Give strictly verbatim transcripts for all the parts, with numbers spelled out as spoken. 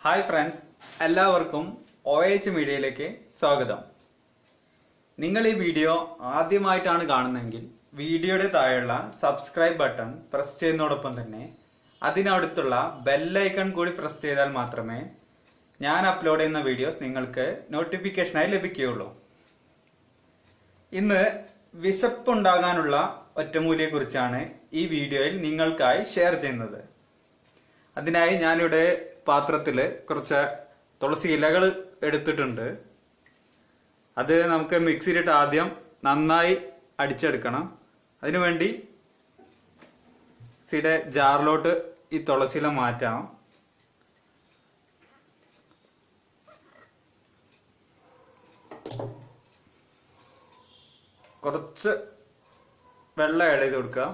Hi friends, എല്ലാവർക്കും O H മീഡിയയിലേക്ക് സ്വാഗതം. നിങ്ങൾ ഈ വീഡിയോ ആദ്യമായിട്ടാണ് കാണുന്നതെങ്കിൽ വീഡിയോയുടെ താഴെയുള്ള സബ്സ്ക്രൈബ് ബട്ടൺ പ്രസ് ചെയ്യുന്നതോടൊപ്പം തന്നെ അതിനടുത്തുള്ള ബെല്ലൈക്കൺ കൂടി പ്രസ് ചെയ്താൽ മാത്രമേ ഞാൻ അപ്ലോഡ് ചെയ്യുന്ന വീഡിയോസ് നിങ്ങൾക്ക് നോട്ടിഫിക്കേഷനായി ലഭിക്കുകയുള്ളൂ. ഇന്ന് വിശപ്പുണ്ടാകാനുള്ള ഒറ്റമൂലിയെക്കുറിച്ചാണ് ഈ വീഡിയോയിൽ നിങ്ങൾക്കായി ഷെയർ ചെയ്യുന്നത്. അതിനായി ഞാനിവിടെ പാത്രത്തിൽ കുറച്ച് തുളസി ഇലകൾ എടുത്തിട്ടുണ്ട്. അത് നമുക്ക് മിക്സിയിലിട്ട് ആദ്യം നന്നായി അടിച്ചെടുക്കണം. അതിനുവേണ്ടി മിക്സിയുടെ ജാറിലോട്ട് ഈ തുളസി ഇല മാറ്റാം. കുറച്ച് വെള്ളം ആഡ് ചെയ്ത് കൊടുക്കുക.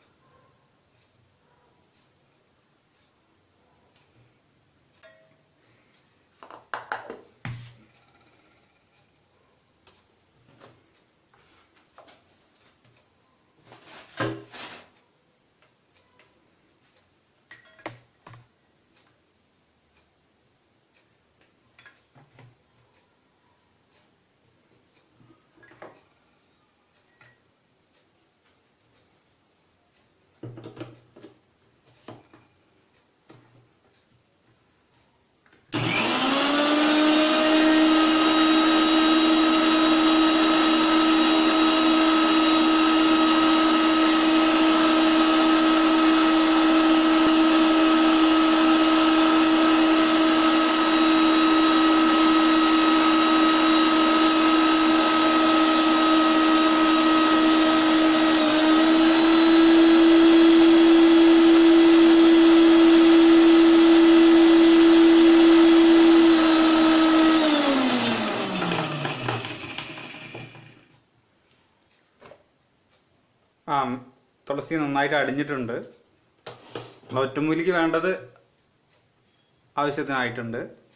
ആ തുളസി നന്നായിട്ട് അടിഞ്ഞിട്ടുണ്ട്. ഒറ്റമൂലിക്ക് വേണ്ടത് ആവശ്യത്തിനായിട്ടുണ്ട്.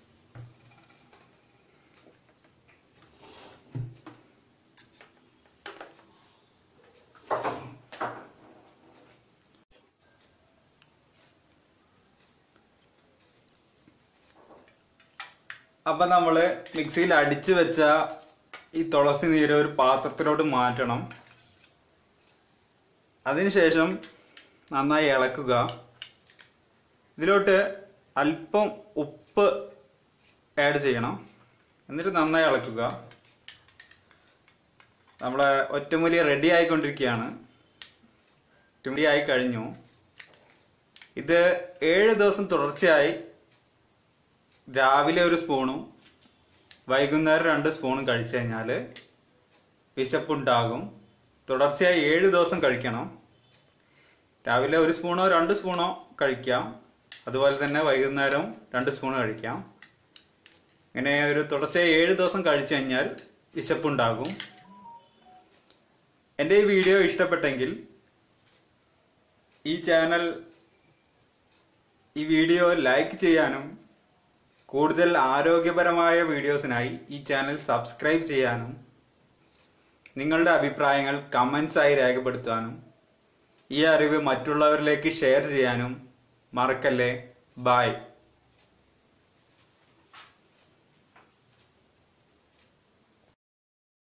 അപ്പൊ നമ്മള് മിക്സിയിൽ അടിച്ചു വെച്ച ഈ തുളസി നീര് ഒരു പാത്രത്തിലോട്ട് മാറ്റണം. അതിനുശേഷം നന്നായി ഇളക്കുക. ഇതിലോട്ട് അല്പം ഉപ്പ് ആഡ് ചെയ്യണം. എന്നിട്ട് നന്നായി ഇളക്കുക. നമ്മളെ ഒറ്റമൂലി റെഡി ആയിക്കൊണ്ടിരിക്കുകയാണ്. ഒറ്റമൂലി ആയി കഴിഞ്ഞു. ഇത് ഏഴ് ദിവസം തുടർച്ചയായി രാവിലെ ഒരു സ്പൂണും വൈകുന്നേരം രണ്ട് സ്പൂണും കഴിച്ചു കഴിഞ്ഞാൽ വിശപ്പുണ്ടാകും. തുടർച്ചയായി ഏഴ് ദിവസം കഴിക്കണം. രാവിലെ ഒരു സ്പൂണോ രണ്ട് സ്പൂണോ കഴിക്കാം. അതുപോലെ തന്നെ വൈകുന്നേരം രണ്ട് സ്പൂൺ കഴിക്കാം. ഇങ്ങനെ ഒരു തുടർച്ചയായി ഏഴ് ദിവസം കഴിച്ചു കഴിഞ്ഞാൽ വിശപ്പുണ്ടാകും. എൻ്റെ ഈ വീഡിയോ ഇഷ്ടപ്പെട്ടെങ്കിൽ ഈ ചാനൽ ഈ വീഡിയോ ലൈക്ക് ചെയ്യാനും കൂടുതൽ ആരോഗ്യപരമായ വീഡിയോസിനായി ഈ ചാനൽ സബ്സ്ക്രൈബ് ചെയ്യാനും നിങ്ങളുടെ അഭിപ്രായങ്ങൾ കമൻസ് ആയി രേഖപ്പെടുത്താനും ഈ അറിവ് മറ്റുള്ളവരിലേക്ക് ഷെയർ ചെയ്യാനും മറക്കല്ലേ. ബൈ.